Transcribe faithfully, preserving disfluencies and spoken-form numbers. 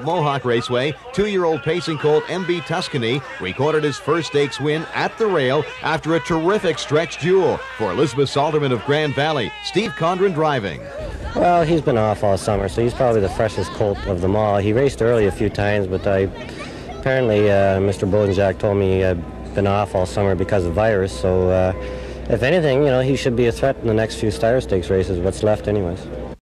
Mohawk Raceway, two-year-old pacing colt M B Tuscany recorded his first stakes win at the rail after a terrific stretch duel. For Elizabeth Salterman of Grand Valley, Steve Condren driving. Well, he's been off all summer, so he's probably the freshest colt of them all. He raced early a few times, but I, apparently uh, Mister Bodenjack told me he had been off all summer because of virus, so uh, if anything, you know, he should be a threat in the next few Steyr Stakes races, what's left anyways.